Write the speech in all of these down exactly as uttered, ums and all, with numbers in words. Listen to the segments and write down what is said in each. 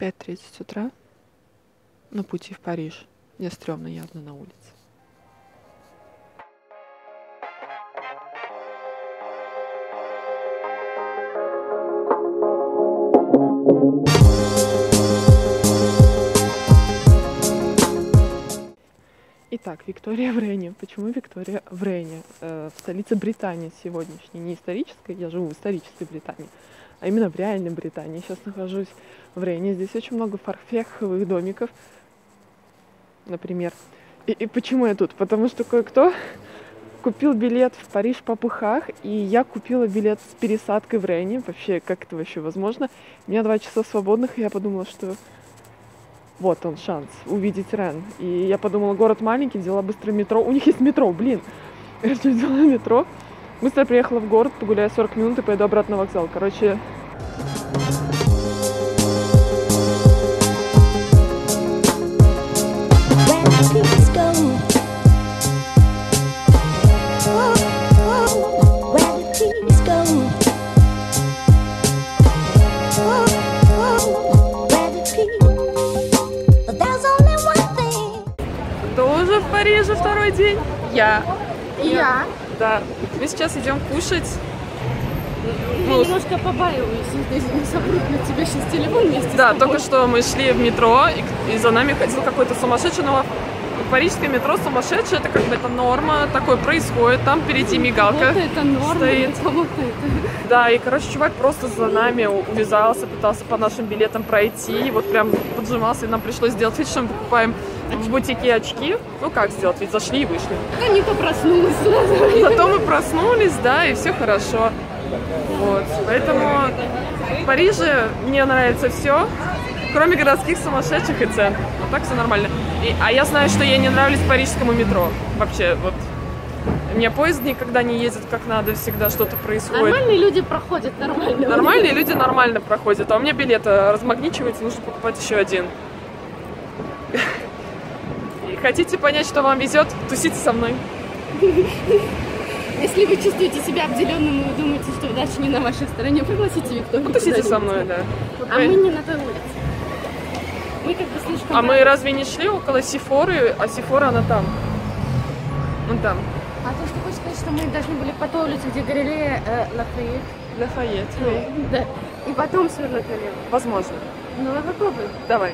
пять тридцать утра на пути в Париж. Мне стрёмно явно на улице. Итак, Виктория в Рейне. Почему Виктория в Рейне? Э, в столице Британии сегодняшней. Не исторической, я живу в исторической Британии, а именно в реальной Британии. Сейчас нахожусь в Рейне. Здесь очень много фарфетовых домиков, например. И, и почему я тут? Потому что кое-кто купил билет в Париж по пухах, и я купила билет с пересадкой в Рейне. Вообще, как это вообще возможно? У меня два часа свободных, и я подумала, что вот он шанс увидеть Рен. И я подумала, город маленький, взяла быстро метро. У них есть метро, блин. Я что, взяла метро. Быстро приехала в город, погуляю сорок минут и пойду обратно на вокзал. Короче... Тоже в Париже второй день. Я. И я. Да. Мы сейчас идем кушать. Я ну, немножко побаиваюсь, если не собрут на тебя сейчас телефон вместе. Да, только что мы шли в метро, и, и за нами ходил какой-то сумасшедший, но парижское метро сумасшедшее, это как бы это норма, такое происходит, там впереди мигалка. Вот это норма, стоит. Это вот это. Да, и, короче, чувак просто за нами увязался, пытался по нашим билетам пройти, и вот прям поджимался, и нам пришлось сделать вид, что мы покупаем в бутике очки. Ну как сделать, ведь зашли и вышли. Да не то проснулась сразу. Зато мы проснулись, да, и все хорошо. Вот, поэтому в Париже мне нравится все, кроме городских сумасшедших и цен. Вот так все нормально. И, а я знаю, что я не нравлюсь парижскому метро. Вообще, вот. У меня поезд никогда не ездит как надо, всегда что-то происходит. Нормальные люди проходят нормально. Нормальные люди нормально проходят, а у меня билет размагничивается, нужно покупать еще один. И хотите понять, что вам везет, тусите со мной. Если вы чувствуете себя обделенным и вы думаете, что вы дальше не на вашей стороне, пригласите Викторию. Потусите со мной, да. А мы не на той улице. Мы как бы слишком... А мы разве не шли около Сефоры, а Сефора она там? Вон там. А то, что хочешь сказать, что мы должны были по той улице, где галерея э, Лафайет. Лафайет. Ну, да. И потом свернуть налево. Возможно. Ну, давай попробуем. Давай.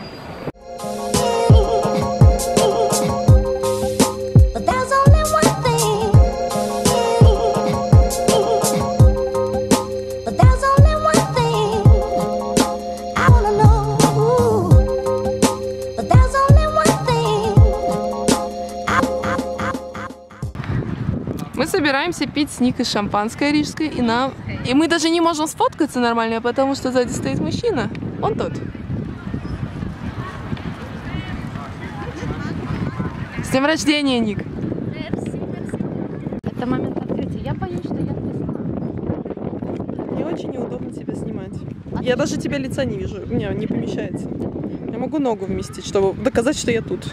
Мы собираемся пить с Никой шампанское рижское, и нам... И мы даже не можем сфоткаться нормально, потому что сзади стоит мужчина. Он тот. С днем рождения, Ник! Это момент открытия. Я боюсь, что я не знаю. Мне очень неудобно тебя снимать. Я даже тебя лица не вижу, у меня не помещается. Я могу ногу вместить, чтобы доказать, что я тут.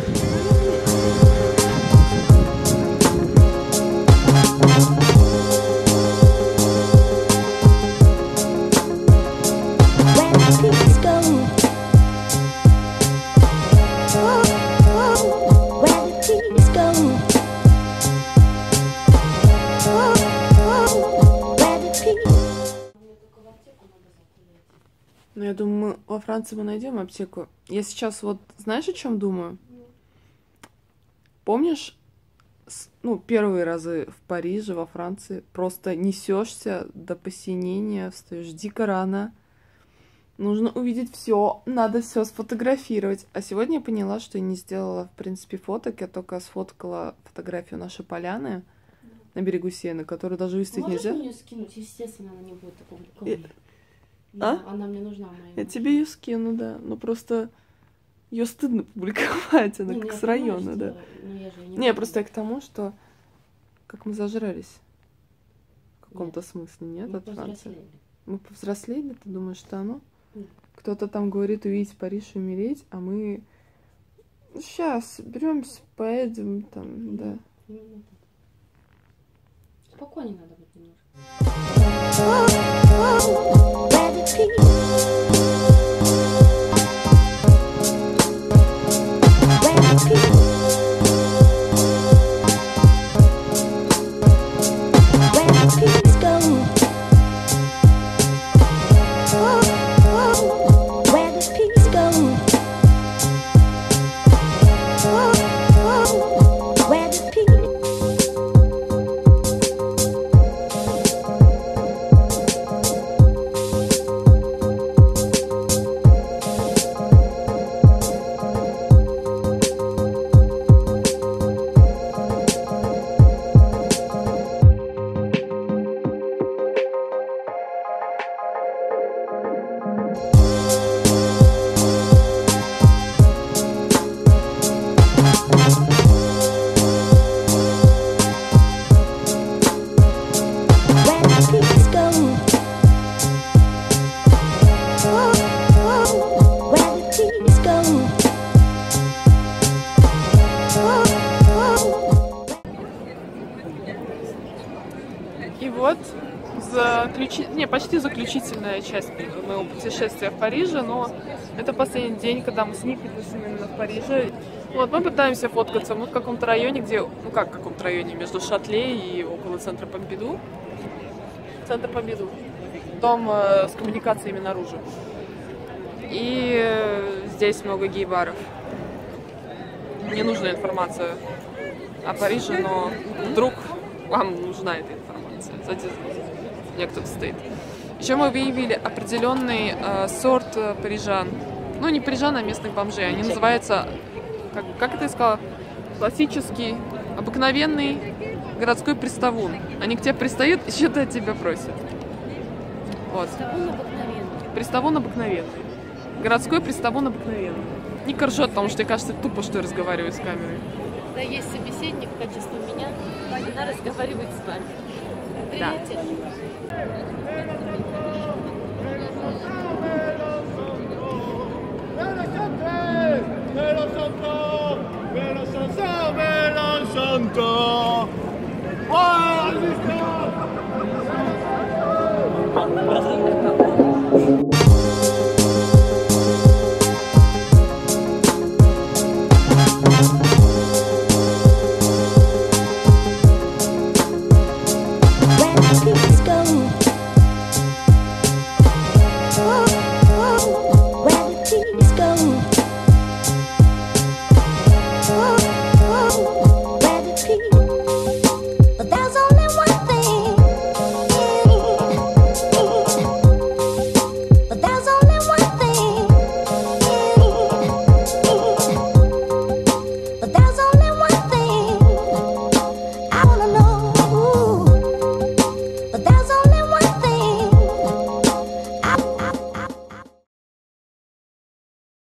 Ну, я думаю, во Франции мы найдем аптеку. Я сейчас вот, знаешь, о чем думаю? Помнишь, ну, первые разы в Париже, во Франции, просто несешься до посинения, встаешь дико рано. Нужно увидеть все, надо все сфотографировать. А сегодня я поняла, что я не сделала, в принципе, фоток. Я только сфоткала фотографию нашей поляны на берегу Сены, которую даже выставить Можешь нельзя. Можешь мне скинуть? Естественно, она не будет опубликована. А? Она мне нужна, моя. Я тебе ее скину, да. Но просто ее стыдно публиковать, она не, как не, с района, понимаю, да. Что... Ну, я же не, не, просто я к тому, что как мы зажрались. В каком-то нет. смысле, нет, мы от Франции. Повзрослели. Мы повзрослели, ты думаешь, что оно? Нет. Кто-то там говорит увидеть Париж и умереть, а мы сейчас беремся, поедем там, mm-hmm. да. Mm-hmm. Спокойнее надо быть немножко. заключи... не, почти заключительная часть моего путешествия в Париже, но это последний день, когда мы с Никой тусим именно в Париже. Вот, мы пытаемся фоткаться. Мы в каком-то районе, где, ну как в каком-то районе, между Шатле и около центра Помпиду. Центр Помпиду. Дом э, с коммуникациями наружу. И э, здесь много гей-баров. Мне нужна информация о Париже, но вдруг вам нужна эта информация. Сзади меня кто-то стоит. Еще мы выявили определенный э, сорт э, парижан. Ну, не парижан, а местных бомжей. Они называются, как, как это я сказала, классический, обыкновенный городской приставун. Они к тебе пристают и что-то от тебя просят. Вот. Приставун обыкновенный. Приставун обыкновенный. Городской приставун обыкновенный. Ника ржет, потому что ей кажется тупо, что я разговариваю с камерой. Да, есть собеседник в качестве меня, она разговаривает с вами. Приятель. Да.